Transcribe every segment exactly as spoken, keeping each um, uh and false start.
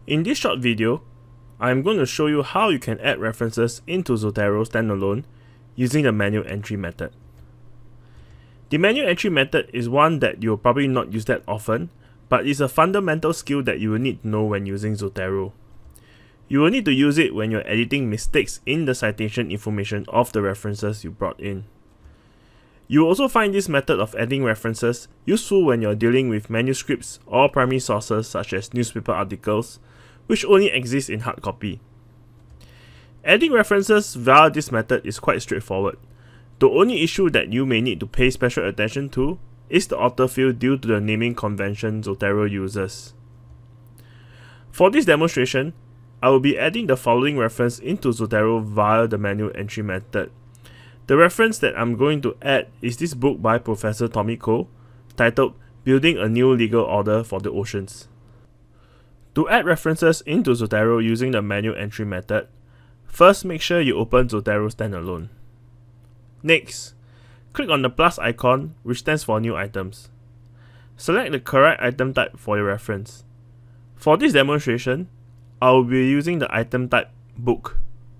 In this short video, I'm going to show you how you can add references into Zotero standalone using the manual entry method. The manual entry method is one that you'll probably not use that often, but it's a fundamental skill that you will need to know when using Zotero. You will need to use it when you're editing mistakes in the citation information of the references you brought in. You will also find this method of adding references useful when you're dealing with manuscripts or primary sources such as newspaper articles, which only exist in hard copy. Adding references via this method is quite straightforward. The only issue that you may need to pay special attention to is the author field due to the naming convention Zotero uses. For this demonstration, I will be adding the following reference into Zotero via the manual entry method. The reference that I'm going to add is this book by Professor Tommy Koh, titled Building a New Legal Order for the Oceans. To add references into Zotero using the manual entry method, first make sure you open Zotero standalone. Next, click on the plus icon, which stands for New Items. Select the correct item type for your reference. For this demonstration, I will be using the item type Book.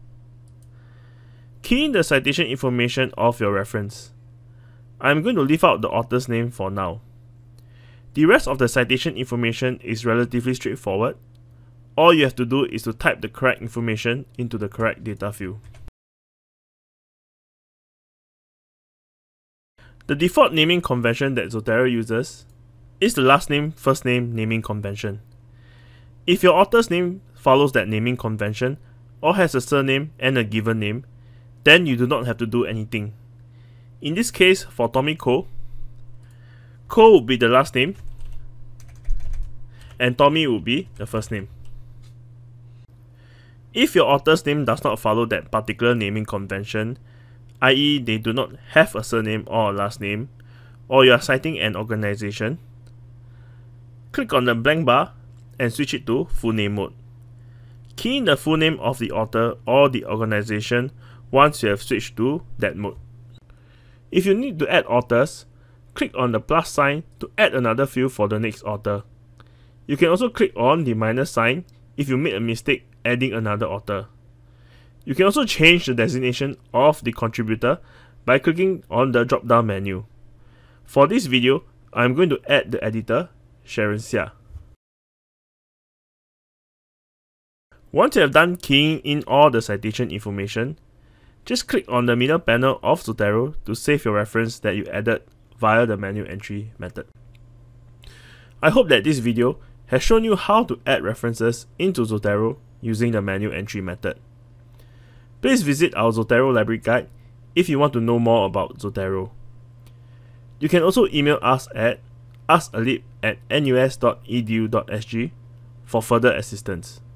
Key in the citation information of your reference. I'm going to leave out the author's name for now. The rest of the citation information is relatively straightforward. All you have to do is to type the correct information into the correct data field. The default naming convention that Zotero uses is the last name, first name naming convention. If your author's name follows that naming convention or has a surname and a given name, then you do not have to do anything. In this case, for Tommy Koh, Koh would be the last name and Tommy would be the first name. If your author's name does not follow that particular naming convention, that is they do not have a surname or a last name, or you are citing an organization, click on the blank bar and switch it to full name mode. Key in the full name of the author or the organization once you have switched to that mode. If you need to add authors, click on the plus sign to add another field for the next author. You can also click on the minus sign if you made a mistake adding another author. You can also change the designation of the contributor by clicking on the drop-down menu. For this video, I am going to add the editor, Sharon Xia. Once you have done keying in all the citation information, just click on the middle panel of Zotero to save your reference that you added via the manual entry method. I hope that this video has shown you how to add references into Zotero using the manual entry method. Please visit our Zotero library guide if you want to know more about Zotero. You can also email us at askalip at n u s dot e d u dot s g for further assistance.